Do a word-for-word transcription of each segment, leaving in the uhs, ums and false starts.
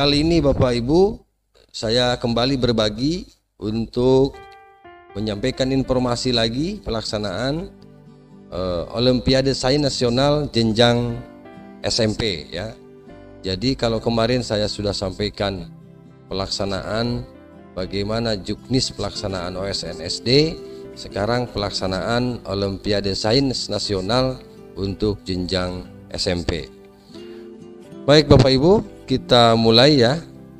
kali ini Bapak Ibu, saya kembali berbagi untuk menyampaikan informasi lagi pelaksanaan uh, Olimpiade Sains Nasional jenjang S M P ya. Jadi kalau kemarin saya sudah sampaikan pelaksanaan bagaimana juknis pelaksanaan O S N S D, sekarang pelaksanaan Olimpiade Sains Nasional untuk jenjang S M P. Baik Bapak Ibu, kita mulai ya.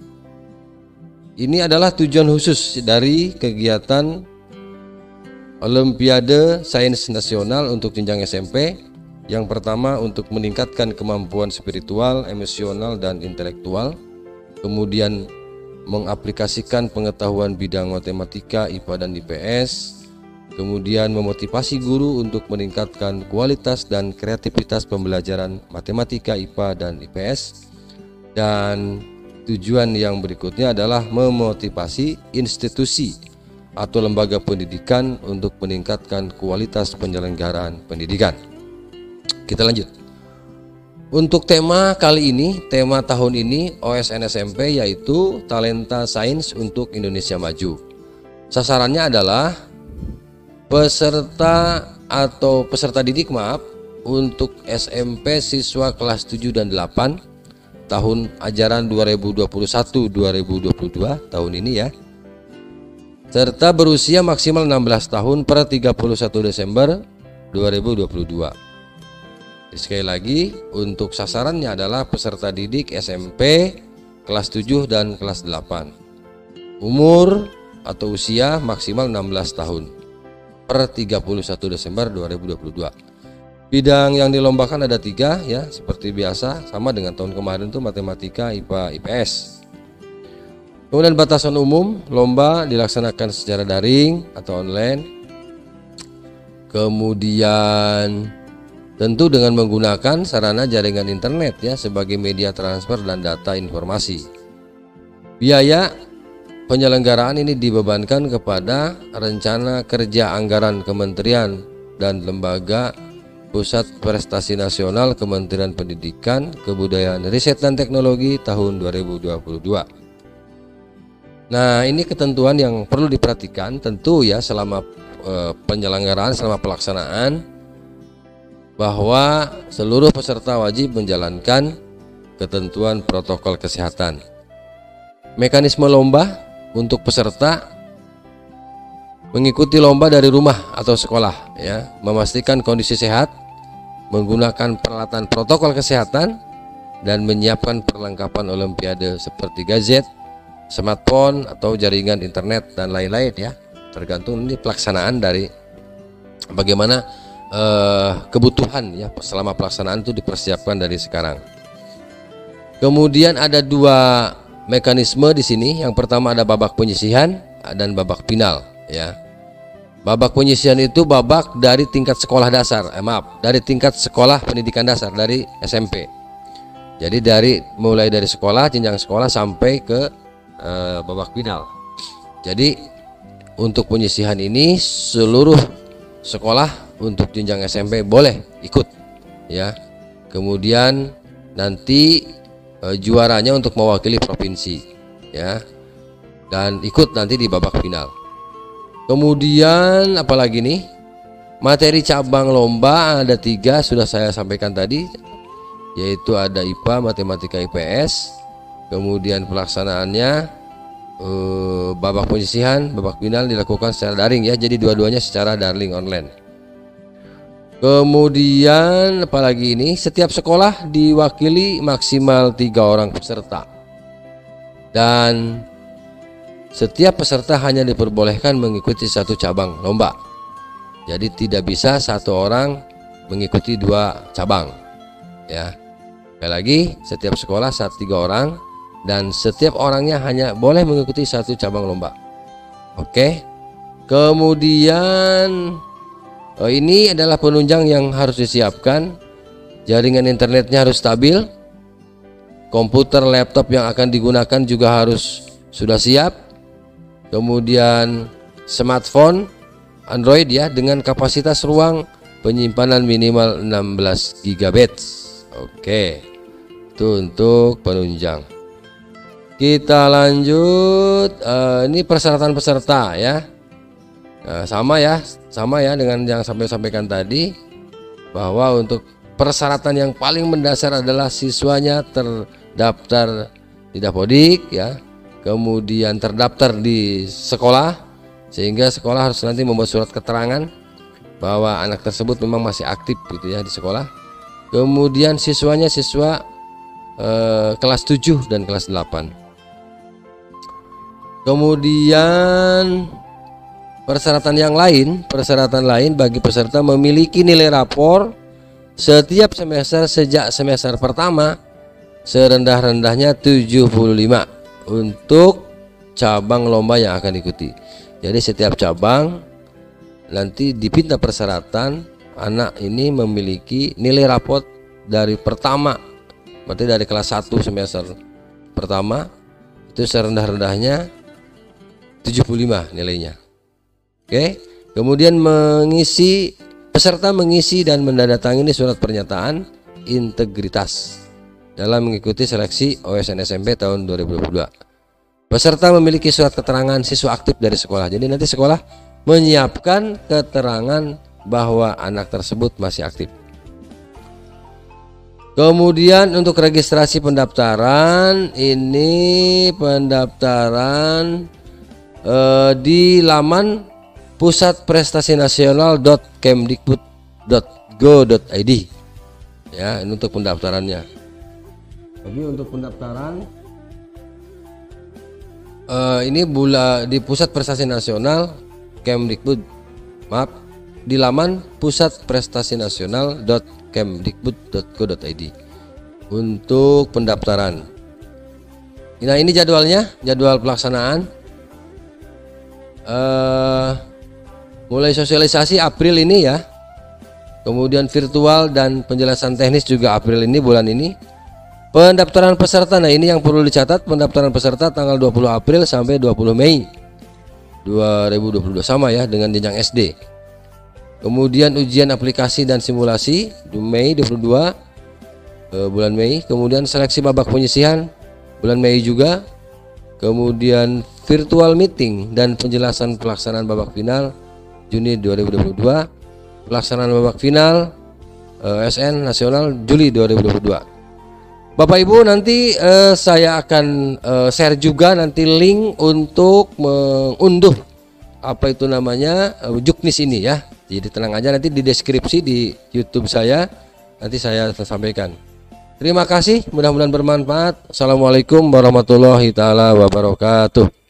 Ini adalah tujuan khusus dari kegiatan Olimpiade Sains Nasional untuk jenjang S M P. Yang pertama untuk meningkatkan kemampuan spiritual, emosional, dan intelektual. Kemudian mengaplikasikan pengetahuan bidang matematika, I P A, dan I P S. Kemudian memotivasi guru untuk meningkatkan kualitas dan kreativitas pembelajaran matematika, I P A, dan I P S. Dan tujuan yang berikutnya adalah memotivasi institusi atau lembaga pendidikan untuk meningkatkan kualitas penyelenggaraan pendidikan. Kita lanjut. Untuk tema kali ini, tema tahun ini O S N S M P yaitu Talenta Sains untuk Indonesia Maju. Sasarannya adalah peserta atau peserta didik maaf untuk S M P siswa kelas tujuh dan delapan tahun ajaran dua ribu dua puluh satu dua ribu dua puluh dua tahun ini ya, serta berusia maksimal enam belas tahun per tiga puluh satu Desember dua ribu dua puluh dua. Sekali lagi, untuk sasarannya adalah peserta didik S M P kelas tujuh dan kelas delapan, umur atau usia maksimal enam belas tahun per tiga puluh satu Desember dua ribu dua puluh dua. Bidang yang dilombakan ada tiga ya, seperti biasa sama dengan tahun kemarin tuh matematika, I P A, I P S. Kemudian batasan umum, lomba dilaksanakan secara daring atau online. Kemudian tentu dengan menggunakan sarana jaringan internet ya sebagai media transfer dan data informasi. Biaya penyelenggaraan ini dibebankan kepada rencana kerja anggaran kementerian dan lembaga Pusat Prestasi Nasional Kementerian Pendidikan, Kebudayaan, Riset dan Teknologi tahun dua ribu dua puluh dua. Nah, ini ketentuan yang perlu diperhatikan tentu ya selama e, penyelenggaraan, selama pelaksanaan, bahwa seluruh peserta wajib menjalankan ketentuan protokol kesehatan. Mekanisme lomba untuk peserta mengikuti lomba dari rumah atau sekolah ya, memastikan kondisi sehat, menggunakan peralatan protokol kesehatan, dan menyiapkan perlengkapan olimpiade seperti gadget, smartphone atau jaringan internet dan lain-lain ya. Tergantung ini pelaksanaan dari bagaimana eh, kebutuhan ya selama pelaksanaan itu dipersiapkan dari sekarang. Kemudian ada dua mekanisme di sini. Yang pertama ada babak penyisihan dan babak final ya. Babak penyisihan itu babak dari tingkat sekolah dasar, eh, maaf, dari tingkat sekolah pendidikan dasar dari S M P. Jadi dari mulai dari sekolah, jenjang sekolah sampai ke eh, babak final. Jadi untuk penyisihan ini seluruh sekolah untuk jenjang S M P boleh ikut ya. Kemudian nanti eh, juaranya untuk mewakili provinsi ya, dan ikut nanti di babak final. Kemudian apalagi nih, materi cabang lomba ada tiga, sudah saya sampaikan tadi, yaitu ada I P A, matematika, I P S. Kemudian pelaksanaannya eh, babak penyisihan, babak final dilakukan secara daring ya, jadi dua-duanya secara daring online. Kemudian apalagi ini, setiap sekolah diwakili maksimal tiga orang peserta, dan setiap peserta hanya diperbolehkan mengikuti satu cabang lomba. Jadi tidak bisa satu orang mengikuti dua cabang ya. Sekali lagi, setiap sekolah saat tiga orang, dan setiap orangnya hanya boleh mengikuti satu cabang lomba. Oke. Kemudian oh, ini adalah penunjang yang harus disiapkan. Jaringan internetnya harus stabil. Komputer, laptop yang akan digunakan juga harus sudah siap. Kemudian smartphone Android ya, dengan kapasitas ruang penyimpanan minimal enam belas giga byte. Oke, itu untuk penunjang. Kita lanjut, uh, ini persyaratan peserta ya. Nah, sama ya, sama ya dengan yang sampai sampaikan tadi, bahwa untuk persyaratan yang paling mendasar adalah siswanya terdaftar di Dapodik ya, kemudian terdaftar di sekolah, sehingga sekolah harus nanti membuat surat keterangan bahwa anak tersebut memang masih aktif gitu ya di sekolah. Kemudian siswanya siswa eh, kelas tujuh dan kelas delapan. Kemudian persyaratan yang lain, persyaratan lain bagi peserta memiliki nilai rapor setiap semester sejak semester pertama serendah-rendahnya tujuh puluh lima untuk cabang lomba yang akan diikuti. Jadi setiap cabang nanti dipinta persyaratan anak ini memiliki nilai raport dari pertama, berarti dari kelas satu semester pertama itu serendah-rendahnya tujuh puluh lima nilainya. Oke, kemudian mengisi peserta mengisi dan menandatangani surat pernyataan integritas dalam mengikuti seleksi O S N S M P tahun dua ribu dua puluh dua. Peserta memiliki surat keterangan siswa aktif dari sekolah. Jadi nanti sekolah menyiapkan keterangan bahwa anak tersebut masih aktif. Kemudian untuk registrasi pendaftaran, ini pendaftaran eh, di laman pusat prestasi nasional dot kemdikbud dot go dot i d ya, ini untuk pendaftarannya. Jadi untuk pendaftaran uh, ini bula di pusat prestasi nasional Kemdikbud, maaf, di laman pusat prestasi nasional dot kemdikbud dot go dot i d untuk pendaftaran. Nah ini jadwalnya, jadwal pelaksanaan. Uh, mulai sosialisasi April ini ya, kemudian virtual dan penjelasan teknis juga April ini, bulan ini. Pendaftaran peserta, nah ini yang perlu dicatat, pendaftaran peserta tanggal dua puluh April sampai dua puluh Mei dua ribu dua puluh dua, sama ya dengan jenjang S D. Kemudian ujian aplikasi dan simulasi di Mei dua puluh dua, eh, bulan Mei. Kemudian seleksi babak penyisihan bulan Mei juga. Kemudian virtual meeting dan penjelasan pelaksanaan babak final Juni dua ribu dua puluh dua, pelaksanaan babak final eh, S N nasional Juli dua ribu dua puluh dua. Bapak Ibu, nanti eh, saya akan eh, share juga nanti link untuk mengunduh apa itu namanya eh, Juknis ini ya. Jadi tenang aja, nanti di deskripsi di YouTube saya nanti saya sampaikan. Terima kasih, mudah-mudahan bermanfaat. Assalamualaikum warahmatullahi taala wabarakatuh.